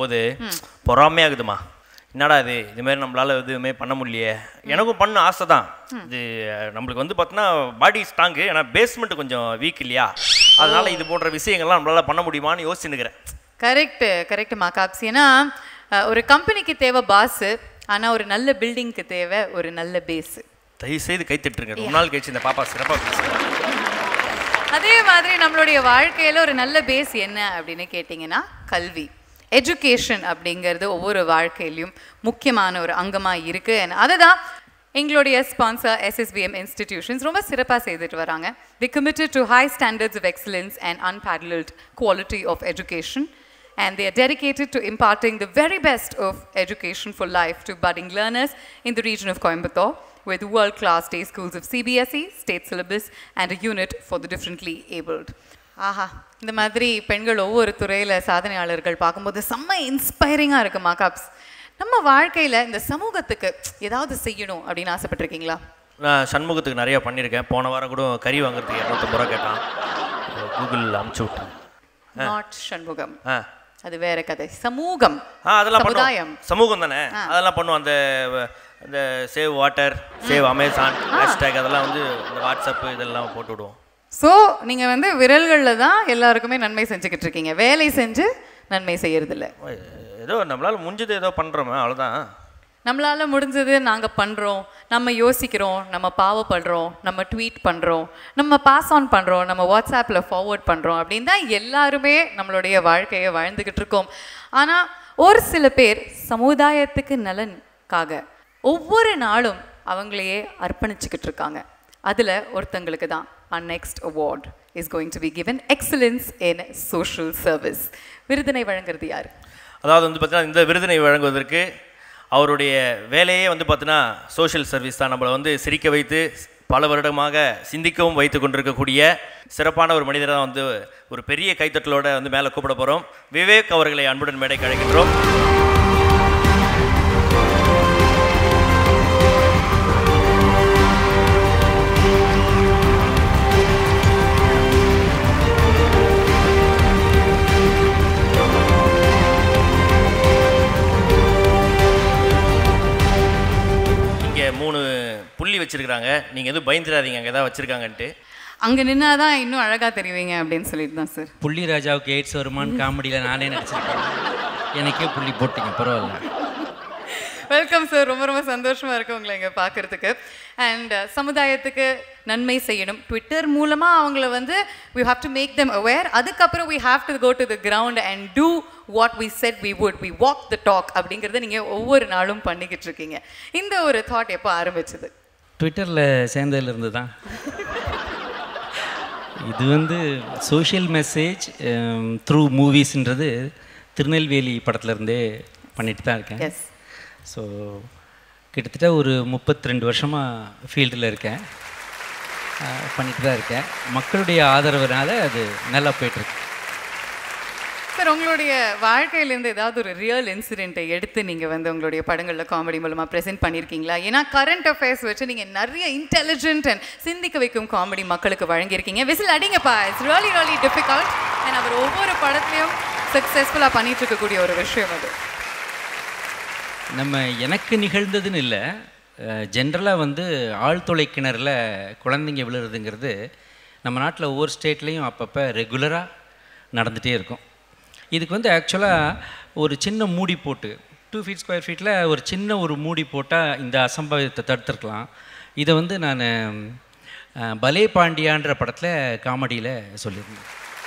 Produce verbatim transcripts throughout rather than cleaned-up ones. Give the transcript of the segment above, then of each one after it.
பார்க்கும்போது பொறாமையாகுதுமா. என்னடா இது இதுமாரி நம்மளால் எதுவுமே பண்ண முடியலையே. எனக்கும் பண்ண ஆசை தான். இது நம்மளுக்கு வந்து பார்த்தோன்னா பாடி ஸ்ட்ராங்கு, ஆனால் பேஸ்மெண்ட் கொஞ்சம் வீக் இல்லையா, அதனால இது போன்ற விஷயங்கள்லாம் நம்மளால் பண்ண முடியுமான்னு யோசிச்சுன்னுக்கிறேன். Correct correct மாகாப்ஸ். ஏன்னா ஒரு கம்பெனிக்கு தேவை பாஸு, ஆனால் ஒரு நல்ல பில்டிங்க்கு தேவை ஒரு நல்ல பேஸு. தயவுசெய்து கை தட்டுருங்க. ரொம்ப நாள் கழிச்சு இந்த பாப்பா சிறப்பாக பேசுகிறேன். அதே மாதிரி நம்மளுடைய வாழ்க்கையில் ஒரு நல்ல பேஸ் என்ன அப்படின்னு கேட்டிங்கன்னா கல்வி, எஜுகேஷன் அப்படிங்கிறது ஒவ்வொரு வாழ்க்கையிலையும் முக்கியமான ஒரு அங்கமாக இருக்குது. அதை தான் எங்களுடைய sponsor S S B M institutions ரொம்ப சிறப்பாக செய்துட்டு வராங்க. They committed to high standards of excellence and unparalleled quality of education, and they are dedicated to imparting the very best of education for life to budding learners in the region of Coimbatore, with world-class day schools of C B S E, state syllabus, and a unit for the differently abled. ஆஹா, இந்த மாதிரி பெண்கள் ஒவ்வொரு துறையில் சாதனையாளர்கள் பார்க்கும்போது செம்ம இன்ஸ்பைரிங்காக இருக்கு மாகாப்ஸ். நம்ம வாழ்க்கையில் இந்த சமூகத்துக்கு ஏதாவது செய்யணும் அப்படின்னு ஆசைப்பட்டிருக்கீங்களா? நான் சண்முகத்துக்கு நிறையா பண்ணியிருக்கேன். போன வாரம் கூட கறி வாங்குறதுக்கு இரநூத்தம்பது ரூபா கேட்டான், கூகுளில் அமுச்சு விட்டேன். நாட் சண்முகம், ஆ அது வேற கதை. சமூகம், ஆ அதெல்லாம் சமுதாயம், சமூகம் தானே, அதெல்லாம் பண்ணுவோம். அந்த அந்த save water, save Amazon hashtag அதெல்லாம் வந்து இந்த வாட்ஸ்அப்பு இதெல்லாம் போட்டு விடுவோம். ஸோ நீங்கள் வந்து விரல்களில் தான் எல்லாருக்குமே நன்மை செஞ்சுக்கிட்டு இருக்கீங்க, வேலை செஞ்சு நன்மை செய்யறதில்ல. ஏதோ நம்மளால் முடிஞ்சது ஏதோ பண்ணுறோமே, அவ்வளோதான். நம்மளால் முடிஞ்சது நாங்கள் பண்ணுறோம், நம்ம யோசிக்கிறோம், நம்ம பாவப்படுறோம், நம்ம ட்வீட் பண்ணுறோம், நம்ம பாஸ் ஆன் பண்ணுறோம், நம்ம வாட்ஸ்அப்பில் ஃபார்வர்ட் பண்ணுறோம் அப்படின்னு தான் எல்லாருமே நம்மளுடைய வாழ்க்கையை வாழ்ந்துக்கிட்டு இருக்கோம். ஆனால் ஒரு சில பேர் சமுதாயத்துக்கு நலனுக்காக ஒவ்வொரு நாளும் அவங்களையே அர்ப்பணிச்சுக்கிட்டு இருக்காங்க. அதில் ஒருத்தங்களுக்கு தான் our next award is going to be given, excellence in social service. விருதினை வழங்குறது யார்? அதாவது வந்து பார்த்தீங்கன்னா இந்த விருதினை வழங்குவதற்கு அவருடைய வேலையே வந்து பார்த்தீங்கன்னா சோஷியல் சர்வீஸ் தான். நம்மளை வந்து சிரிக்க வைத்து பல வருடமாக சிந்திக்கவும் வைத்து கொண்டிருக்கக்கூடிய சிறப்பான ஒரு மனிதரை தான் வந்து ஒரு பெரிய கைத்தட்டலோடு வந்து மேலே கூப்பிட போகிறோம். விவேக் அவர்களை அன்புடன் மேடைக்கு அழைக்கின்றோம். மூணு புள்ளி வச்சிருக்காங்க, நீங்க எதுவும் பயந்துடாதீங்க அங்கே ஏதாவது வச்சிருக்காங்கன்ட்டு. அங்கே நின்னாதான் இன்னும் அழகாக தெரிவிங்க அப்படின்னு சொல்லிட்டு தான் சார். புள்ளி ராஜாவுக்கு எய்ட்ஸ் வருமானு காமெடியில் நானே நடிச்சிருக்கேன், எனக்கே புள்ளி போட்டிங்க, பரவாயில்ல. வெல்கம் சார், ரொம்ப ரொம்ப சந்தோஷமாக இருக்குது உங்களை இங்கே பார்க்குறதுக்கு. அண்ட் சமுதாயத்துக்கு நன்மை செய்யணும், ட்விட்டர் மூலமாக அவங்கள வந்து we have to make them aware. அதுக்கப்புறம் we have to go to the ground and do what we said we would, we walk the talk அப்படிங்கிறத நீங்கள் ஒவ்வொரு நாளும் பண்ணிக்கிட்டு இருக்கீங்க. இந்த ஒரு தாட் எப்போ ஆரம்பிச்சது? ட்விட்டரில் சேர்ந்ததுலேருந்து தான். இது வந்து சோஷியல் மெசேஜ் த்ரூ மூவிஸ்ன்றது திருநெல்வேலி படத்துலேருந்தே பண்ணிட்டு தான் இருக்கேன். எஸ். ஸோ கிட்டத்தட்ட ஒரு முப்பத்தி ரெண்டு வருஷமாக ஃபீல்டில் இருக்கேன், பண்ணிட்டு தான் இருக்கேன். மக்களுடைய ஆதரவுனால அது நல்லா போய்ட்டுருக்கு. சார், உங்களுடைய வாழ்க்கையிலேருந்து ஏதாவது ஒரு ரியல் இன்சிடெண்ட்டை எடுத்து நீங்கள் வந்து உங்களுடைய படங்களில் காமெடி மூலமாக ப்ரெசென்ட் பண்ணியிருக்கீங்களா? ஏன்னா கரண்ட் அஃபேர்ஸ் வச்சு நீங்கள் நிறைய இன்டெலிஜென்ட் அண்ட் சிந்திக்க வைக்கும் காமெடி மக்களுக்கு வழங்கியிருக்கீங்க. விசில் அடிங்கப்பா, it's really really difficult. And அவர் ஒவ்வொரு படத்துலையும் சக்ஸஸ்ஃபுல்லாக பண்ணிட்டு இருக்கக்கூடிய ஒரு விஷயம் அது. நம்ம எனக்கு நிகழ்ந்ததுன்னு இல்லை, ஜென்ரலாக வந்து ஆழ்துளை கிணறுல குழந்தைங்க விழுறதுங்கிறது நம்ம நாட்டில் ஒவ்வொரு ஸ்டேட்லேயும் அப்பப்போ ரெகுலராக நடந்துகிட்டே இருக்கும். இதுக்கு வந்து ஆக்சுவலாக ஒரு சின்ன மூடி போட்டு டூ ஃபீட் ஸ்கொயர் ஃபீட்டில் ஒரு சின்ன ஒரு மூடி போட்டால் இந்த அசம்பாவிதத்தை தடுத்துருக்கலாம். இதை வந்து நான் பலே பாண்டியான்ற படத்தில் காமெடியில் சொல்லியிருந்தேன்.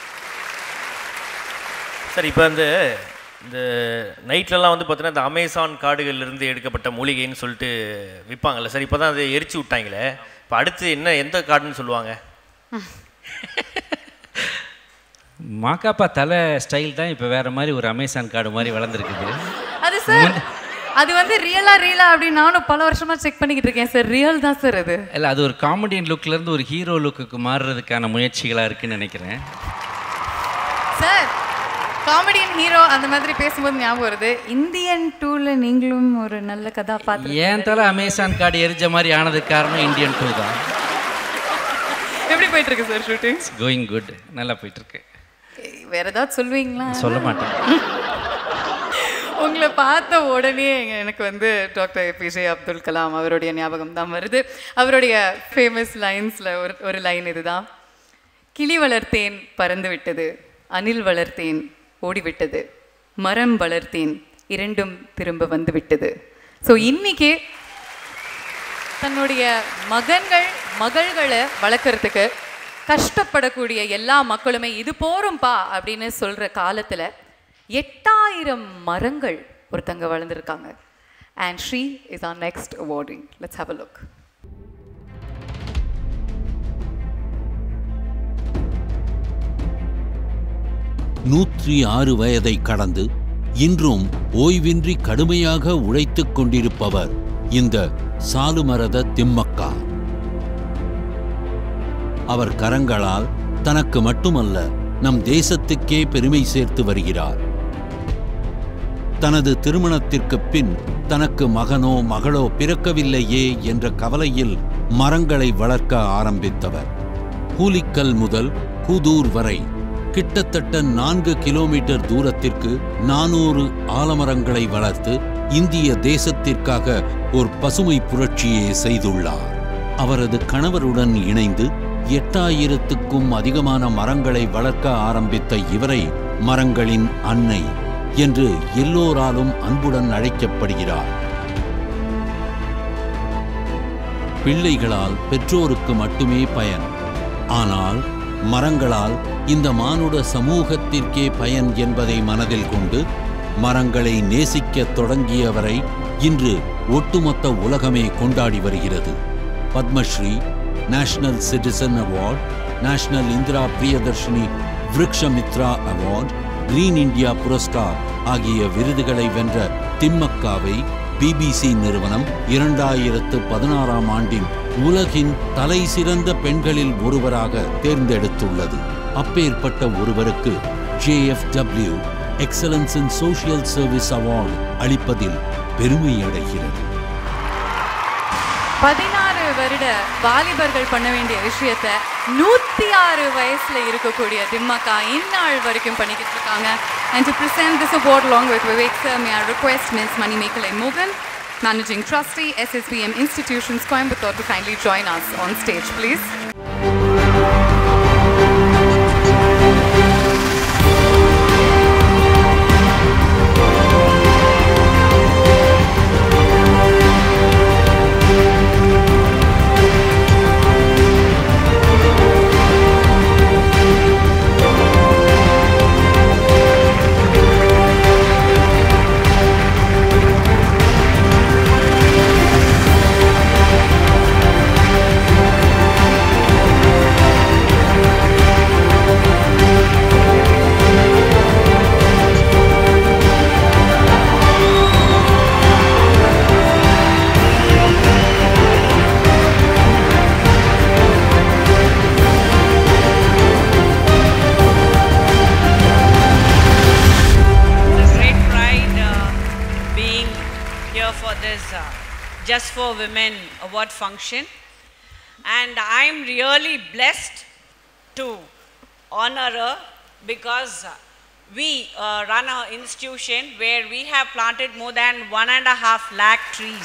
சார், இப்போ வந்து இந்த நைட்லலாம் வந்து பார்த்தீங்கன்னா இந்த அமேசான் காடுகள்லேருந்து எடுக்கப்பட்ட மூலிகைன்னு சொல்லிட்டு விற்பாங்கள்ல சார், இப்போ தான் அதை எரிச்சு விட்டாங்களே, இப்போ அடுத்து என்ன எந்த காடுன்னு சொல்லுவாங்க? மாக்காப்பா தலை ஸ்டைல் தான் இப்போ வேறு மாதிரி ஒரு அமேசான் காடு மாதிரி வளர்ந்துருக்குது. அது சார், அது வந்து ரியலா ரியலா அப்படின்னு நானும் பல வருஷமாக செக் பண்ணிக்கிட்டு இருக்கேன் சார். ரியல் தான் சார் அது. இல்லை, அது ஒரு காமெடியன் லுக்லேருந்து ஒரு ஹீரோ லுக்குக்கு மாறுறதுக்கான முயற்சிகளாக இருக்குதுன்னு நினைக்கிறேன். சார், காமெடியன் ஹீரோ அந்த மாதிரி பேசும்போது ஞாபகம் வருது, இந்தியன் டூவில் நீங்களும் ஒரு நல்ல கதாபாத்திரம். ஏன் தலை அமேசான் காடு எரிஞ்ச மாதிரி ஆனதுக்கு காரணம் இந்தியன் டூ தான். எப்படி போயிட்டு இருக்கு சார் ஷூட்டிங்? கோயிங் குட், நல்லா போயிட்டு இருக்கு. வேற ஏதாவது சொல்லுவீங்களா? சொல்ல மாட்டேன். உங்களை பார்த்த உடனே எனக்கு வந்து டாக்டர் ஏபிஜே அப்துல் கலாம் அவருடைய ஞாபகம் தான் வருது. அவருடைய ஃபேமஸ் லைன்ஸில் ஒரு ஒரு லைன் இதுதான், கிளி வளர்த்தேன் பறந்து விட்டது, அணில் வளர்த்தேன் ஓடிவிட்டது, மரம் வளர்த்தேன் இரண்டும் திரும்ப வந்து விட்டது. ஸோ இன்னைக்கு தன்னுடைய மகன்கள் மகள்களை வளர்க்குறதுக்கு கஷ்டப்படக்கூடிய எல்லா மக்களுமே இது போரும்பா அப்படின்னு சொல்கிற காலத்தில் எட்டாயிரம் மரங்கள் ஒருத்தங்க வளர்ந்துருக்காங்க. And she is our next awardee. Let's have a look. நூற்றி ஆறு வயதை கடந்து இன்றும் ஓய்வின்றி கடுமையாக உழைத்துக் கொண்டிருப்பவர் இந்த சாலுமரத திம்மக்கா. அவர் கரங்களால் தனக்கு மட்டுமல்ல நம் தேசத்துக்கே பெருமை சேர்த்து வருகிறார். தனது திருமணத்திற்கு பின் தனக்கு மகனோ மகளோ பிறக்கவில்லையே என்ற கவலையில் மரங்களை வளர்க்க ஆரம்பித்தவர். கூலிக்கல் முதல் கூதூர் வரை கிட்டத்தட்ட நான்கு கிலோமீட்டர் தூரத்திற்கு நானூறு ஆலமரங்களை வளர்த்து இந்திய தேசத்திற்காக ஒரு பசுமை புரட்சியை செய்துள்ளார். அவரது கணவருடன் இணைந்து எட்டாயிரத்துக்கும் அதிகமான மரங்களை வளர்க்க ஆரம்பித்த இவரை மரங்களின் அன்னை என்று எல்லோராலும் அன்புடன் அழைக்கப்படுகிறார். பிள்ளைகளால் பெற்றோருக்கு மட்டுமே பயன், ஆனால் மரங்களால் இந்த மானுட சமூகத்திற்கே பயன் என்பதை மனதில் கொண்டு மரங்களை நேசிக்க தொடங்கியவரை இன்று ஒட்டுமொத்த உலகமே கொண்டாடி வருகிறது. Padma Shri, national citizen award, national Indira Priyadarshini Vrikshamitra award, green India Puraskar ஆகிய விருதுகளை வென்ற திம்மக்காவை பிபிசி நிறுவனம் இரண்டாயிரத்து பதினாறாம் ஆண்டின் உலகின் தலை சிறந்த பெண்களில் ஒருவராக தேர்ந்தெடுத்துள்ளது. அப்பேற்பட்ட ஒருவருக்கு J F W excellence in social service award அளிப்பதில் பெருமை அடைகிறது. பதினாறு வருட வாலிபர்கள் பண்ண வேண்டிய விஷயத்த நூத்தி ஆறு வயசுல இருக்கக்கூடிய திம்மக்கா இந்நாள் வரைக்கும் பண்ணிக்கிட்டு இருக்காங்க. And to present this award along with Vivek sir, may I request Miz Manimekalai Mogan, Managing Trustee, S S B M Institutions, Coimbatore, to kindly join us on stage, please. Just for Women award function, and I'm really blessed to honor her because we uh, run an institution where we have planted more than one and a half lakh trees,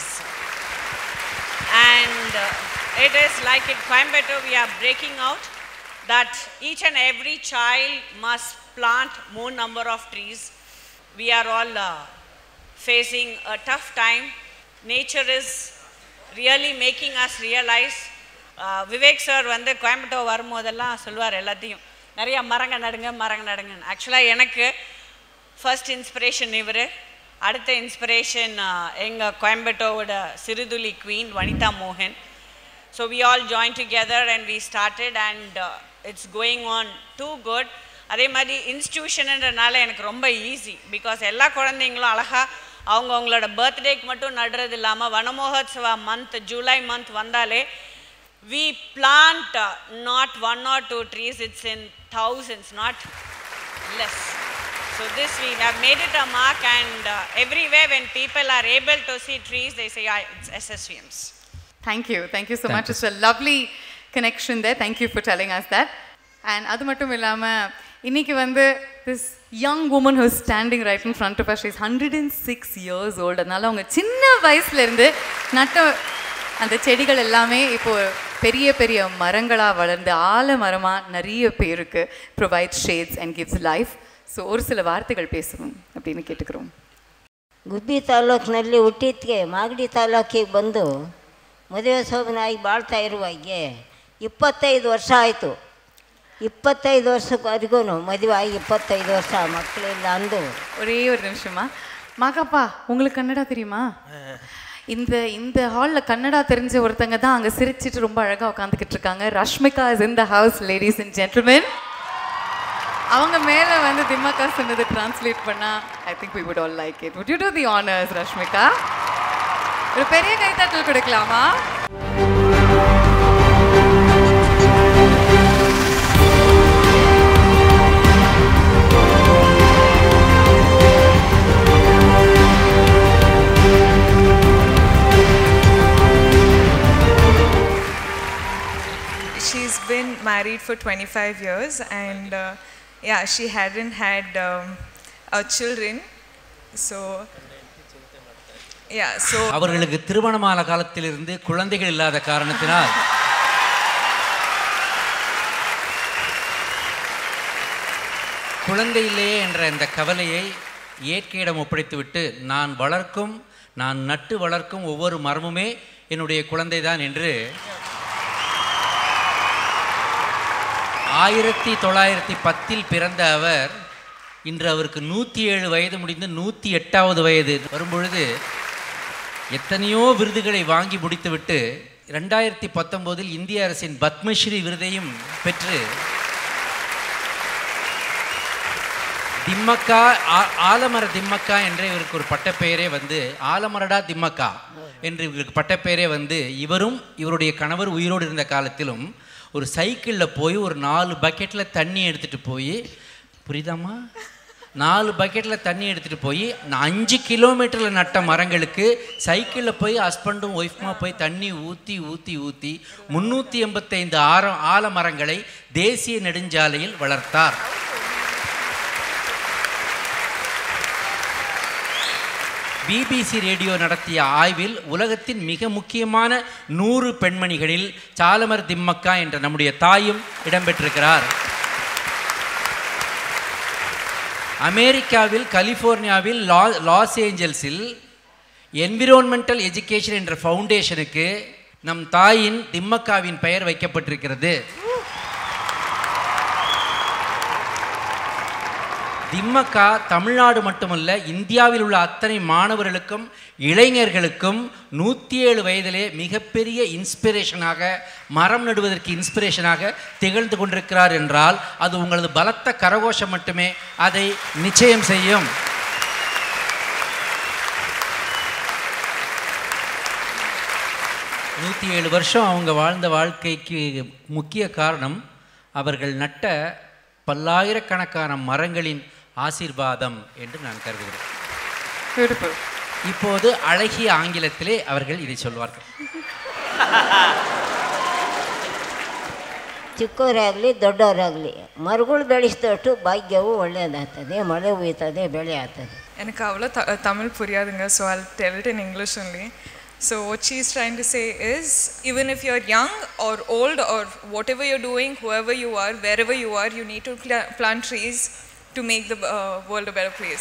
and uh, it is like in Coimbatore we are breaking out that each and every child must plant more number of trees. We are all uh, facing a tough time. Nature is really making us realize. uh, Vivek sir வந்து கோயம்புத்தூர் வரும்போதெல்லாம் சொல்லுவார் எல்லாத்தையும் நிறைய மரங்க நடுங்க மரங்க நடுங்க. ஆக்சுவலாக எனக்கு ஃபர்ஸ்ட் இன்ஸ்பிரேஷன் இவர், அடுத்த இன்ஸ்பிரேஷன் எங்கள் கோயம்புத்தூரோட சிறுதுளி குவீன் வனிதா மோகன். So we all join together and we started and it's going on too good. அதே மாதிரி இன்ஸ்டியூஷனுன்றனால எனக்கு ரொம்ப ஈஸி, பிகாஸ் எல்லா குழந்தைங்களும் அழகாக அவங்க அவங்களோட பர்த்டேக்கு மட்டும் நடுறது இல்லாமல் வனமோகோத்சவா மந்த் ஜூலை மந்த் வந்தாலே we plant uh, not one or two trees, it's in thousands, not less. So this we have made it a mark, and uh, everywhere when people are able to see trees, they say, yeah, it's S S V Ms. Thank you. Thank you so Thank much. you. It's a lovely connection there. Thank you for telling us that. And அது மட்டும் இல்லாமல் இன்னைக்கு வந்து this young woman who is standing right in front of us, she is one hundred six years old. அதனால அவங்க சின்ன வயசுல இருந்து நட்ட அந்த செடிகள் எல்லாமே இப்போ பெரிய பெரிய மரங்களா வளர்ந்து ஆல மரமா நிறைய பேருக்கு provide shades and gives life. So ஒரு சில வார்த்தைகள் பேசணும் அப்படின்னு கேட்டுக்கிறோம். ಗುಬ್ಬಿ ತಾಲೂಕಿನಲ್ಲಿ ಹುಟ್ಟಿದ್ಕೆ ಮಾಗಡಿ ತಾಲೂಕಿಗೆ ಬಂದು ಮದುವೆ ಶೋಭನಾಗಿ ಬಾಳ್ತಾ ಇರುವಾಗೆ ಇಪ್ಪತ್ತೈದು ವರ್ಷ ಆಯಿತು. ಇಪ್ಪತ್ತೈದು ವರ್ಷವರೆಗೂ ಮದುವೆ ಆಗಿ ಇಪ್ಪತ್ತೈದು ವರ್ಷ ಮಕ್ಕಳಿಲ್ಲ ಅಂದು. ஒரே ஒரு நிமிஷமா, மாகாப்பா உங்களுக்கு கன்னடா தெரியுமா? இந்த இந்த ஹாலில் கன்னடா தெரிஞ்ச ஒருத்தங்க தான் அங்கே சிரிச்சிட்டு ரொம்ப அழகாக உட்காந்துக்கிட்டு இருக்காங்க. Rashmika is in the house, ladies and gentlemen. அவங்க மேலே வந்து திம்மக்கா சொன்னது டிரான்ஸ்லேட் பண்ணால் I think we would all like it. Would you do the honours Rashmika? ஒரு பெரிய கைத்தட்டல் கொடுக்கலாமா? She's been married for twenty-five years and uh, yeah, she hadn't had um, uh, children. So yeah, so அவர்களுக்கு திருமணமான காலத்திலிருந்து குழந்தைகள் இல்லாத காரணத்தினால் குழந்தை இல்லையே என்ற இந்த கவலையை இயற்கையிடம் ஒப்படைத்துவிட்டு நான் வளர்க்கும் நான் நட்டு வளர்க்கும் ஒவ்வொரு மரமுமே என்னுடைய குழந்தைதான் என்று ஆயிரத்தி தொள்ளாயிரத்தி பத்தில் பிறந்த அவர் இன்று அவருக்கு நூற்றி ஏழு வயது முடிந்து நூற்றி எட்டாவது வயது வரும்பொழுது எத்தனையோ விருதுகளை வாங்கி முடித்துவிட்டு ரெண்டாயிரத்தி பத்தொம்போதில் இந்திய அரசின் பத்மஸ்ரீ விருதையும் பெற்று திம்மக்கா ஆலமர திம்மக்கா என்ற இவருக்கு ஒரு பட்டப்பெயரே வந்து ஆலமரடா திம்மக்கா என்று இவருக்கு பட்டப்பெயரே வந்து இவரும் இவருடைய கணவர் உயிரோடு இருந்த காலத்திலும் ஒரு சைக்கிளில் போய் ஒரு நாலு பக்கெட்டில் தண்ணி எடுத்துகிட்டு போய் புரியுதாம்மா நாலு பக்கெட்டில் தண்ணி எடுத்துகிட்டு போய் அஞ்சு கிலோமீட்டரில் நட்ட மரங்களுக்கு சைக்கிளில் போய் ஹஸ்பண்டும் ஒய்ஃபுமா போய் தண்ணி ஊற்றி ஊற்றி ஊற்றி முந்நூற்றி எண்பத்தைந்து ஆரம் ஆலமரங்களை தேசிய நெடுஞ்சாலையில் வளர்த்தார். பிபிசி ரேடியோ நடத்திய ஆய்வில் உலகத்தின் மிக முக்கியமான நூறு பெண்மணிகளில் சாலமர் திம்மக்கா என்ற நம்முடைய தாயும் இடம்பெற்றிருக்கிறார். அமெரிக்காவில் கலிஃபோர்னியாவில் லா லாஸ் ஏஞ்சல்ஸில் என்விரான்மெண்டல் எஜுகேஷன் என்ற ஃபவுண்டேஷனுக்கு நம் தாயின் திம்மக்காவின் பெயர் வைக்கப்பட்டிருக்கிறது. திம்மக்கா தமிழ்நாடு மட்டுமல்ல இந்தியாவில் உள்ள அத்தனை மாணவர்களுக்கும் இளைஞர்களுக்கும் நூற்றி ஏழு வயதிலே மிகப்பெரிய இன்ஸ்பிரேஷனாக மரம் நடுவதற்கு இன்ஸ்பிரேஷனாக திகழ்ந்து கொண்டிருக்கிறார் என்றால் அது உங்களது பலத்த கரகோஷம் மட்டுமே அதை நிச்சயம் செய்யும். நூற்றி ஏழு வருஷம் அவங்க வாழ்ந்த வாழ்க்கைக்கு முக்கிய காரணம் அவர்கள் நட்ட பல்லாயிரக்கணக்கான மரங்களின் ஆசீர்வாதம் என்று நான் கருதுகிறேன். இப்போது அழகிய ஆங்கிலத்திலே அவர்கள் இதை சொல்வார்கள். ಚಿಕ್ಕವರಾಗಲಿ ದೊಡ್ಡವರಾಗಲಿ ಮರಗಳು ಬೆಳೆಸಿದಷ್ಟು ಭಾಗ್ಯವು ಒಳ್ಳೆಯದಾಗ್ತದೆ, ಮಳೆ ಹುಯ್ತದೆ, ಬೆಳೆ ಆಗ್ತದೆ. எனக்கு அவ்வளோ த தமிழ் புரியாதுங்க, so I'll tell it in English only. So what she's trying to say is, even if you're young or old or whatever you're doing, whoever you are, wherever you are, you need to plant trees to make the uh, world a better place.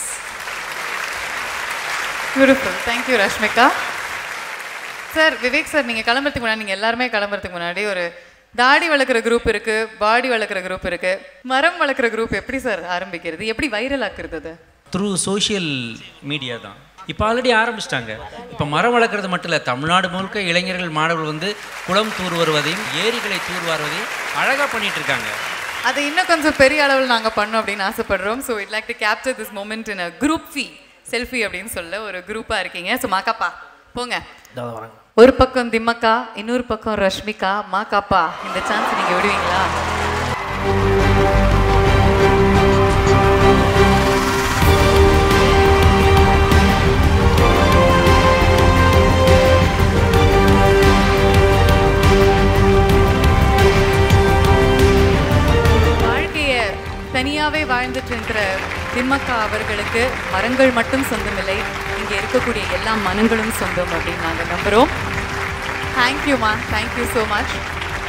Beautiful. Thank you, Rashmika. Sir, Vivek sir, நீங்கள் கிளம்புறதுக்கு முன்னாடி நீங்கள் எல்லாருமே கிளம்புறதுக்கு முன்னாடி ஒரு தாடி வளர்க்குற குரூப் இருக்குது, பாடி வளர்க்குற குரூப் இருக்குது, மரம் வளர்க்குற குரூப் எப்படி சார் ஆரம்பிக்கிறது, எப்படி வைரல் ஆக்குறது? அது த்ரூ சோஷியல் மீடியா தான். இப்போ ஆல்ரெடி ஆரம்பிச்சிட்டாங்க. இப்போ மரம் வளர்க்குறது மட்டும் இல்லை, தமிழ்நாடு முழுக்க இளைஞர்கள் மாணவர்கள் வந்து குளம் தூர் வருவதையும் ஏரிகளை தூர் வருவதையும் அழகாக பண்ணிட்டு இருக்காங்க. அதை இன்னும் கொஞ்சம் பெரிய அளவில் நாங்கள் பண்ணோம் அப்படின்னு ஆசைப்படுறோம். So it like to capture this moment in a group ஃபீ செல்ஃபி அப்படின்னு சொல்ல ஒரு குரூப்பாக இருக்கீங்க. ஸோ மாக்காப்பா போங்க. ஒரு பக்கம் திம்மக்கா, இன்னொரு பக்கம் ரஷ்மிகா. மாக்காப்பா இந்த சான்ஸ் நீங்கள் விடுவீங்களா? தனியாகவே வாழ்ந்துட்டு இருக்கிற திம்மக்கா அவர்களுக்கு மரங்கள் மட்டும் சொந்தமில்லை, இங்கே இருக்கக்கூடிய எல்லா மனங்களும் சொந்தம் அப்படின்னு நாங்கள் நம்புகிறோம். தேங்க்யூம்மா, தேங்க்யூ ஸோ மச்.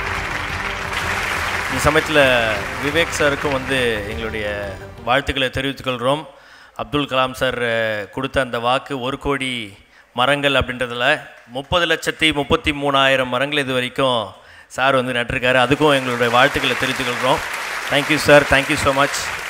இந்த சமயத்தில் விவேக் சாருக்கும் வந்து எங்களுடைய வாழ்த்துக்களை தெரிவித்துக்கொள்கிறோம். அப்துல் கலாம் சார் கொடுத்த அந்த வாக்கு ஒரு கோடி மரங்கள் அப்படின்றதில் முப்பது லட்சத்தி முப்பத்தி மூணாயிரம் மரங்கள் இது வரைக்கும் சார் வந்து நட்டிருக்காரு. அதுக்கும் எங்களுடைய வாழ்த்துக்களை தெரிவித்துக்கொள்கிறோம். Thank you sir, thank you so much.